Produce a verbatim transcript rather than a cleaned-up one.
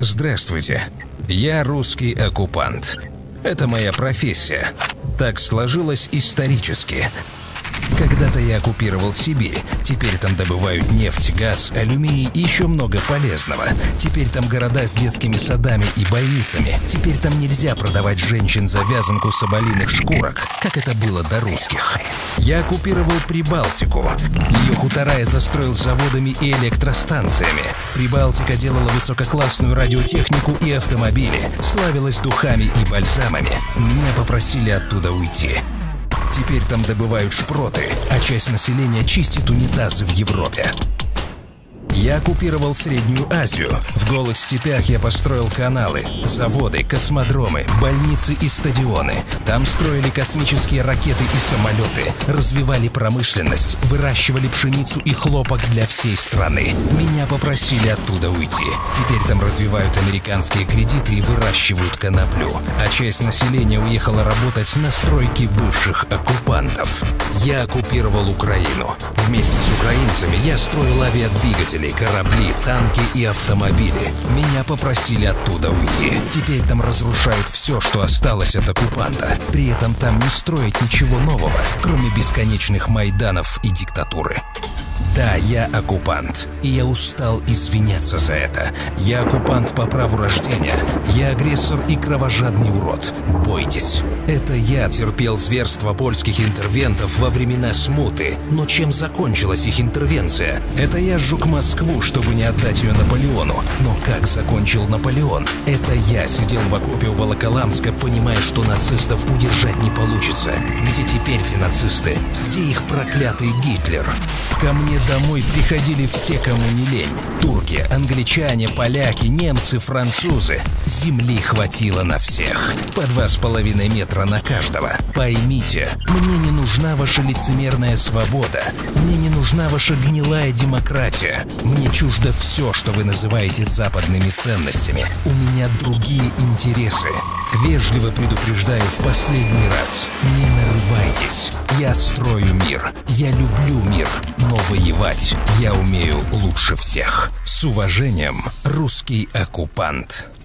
Здравствуйте, я русский оккупант. Это моя профессия. Так сложилось исторически. Когда-то я оккупировал Сибирь. Теперь там добывают нефть, газ, алюминий и еще много полезного. Теперь там города с детскими садами и больницами. Теперь там нельзя продавать женщин за вязанку соболиных шкурок, как это было до русских. Я оккупировал Прибалтику. Ее хутора я застроил заводами и электростанциями. Прибалтика делала высококлассную радиотехнику и автомобили, славилась духами и бальзамами. Меня попросили оттуда уйти. Теперь там добывают шпроты, а часть населения чистит унитазы в Европе. Я оккупировал Среднюю Азию. В голых степях я построил каналы, заводы, космодромы, больницы и стадионы. Там строили космические ракеты и самолеты, развивали промышленность, выращивали пшеницу и хлопок для всей страны. Меня попросили оттуда уйти. Теперь там развивают американские кредиты и выращивают коноплю. А часть населения уехала работать на стройки бывших оккупантов. Я оккупировал Украину. Вместе с украинцами я строил авиадвигатели, корабли, танки и автомобили. Меня попросили оттуда уйти. Теперь там разрушают все, что осталось от оккупанта. При этом там не строят ничего нового, кроме бесконечных майданов и диктатуры. Да, я оккупант, и я устал извиняться за это. Я оккупант по праву рождения. Я агрессор и кровожадный урод. Бойтесь. Это я терпел зверство польских интервентов во времена смуты. Но чем закончилась их интервенция? Это я сжег Москву, чтобы не отдать ее Наполеону. Но как закончил Наполеон? Это я сидел в окопе у Волоколамска, понимая, что нацистов удержать не получится. Где теперь те нацисты? Где их проклятый Гитлер? Ко мне домой приходили все, кому не лень. Турки, англичане, поляки, немцы, французы. Земли хватило на всех. По два с половиной метра на каждого. Поймите, мне не нужна ваша лицемерная свобода. Мне не нужна ваша гнилая демократия. Мне чуждо все, что вы называете западными ценностями. У меня другие интересы. Вежливо предупреждаю в последний раз. Не нарывайтесь. Я строю мир. Я люблю мир. Но воевать я умею лучше всех. С уважением, русский оккупант.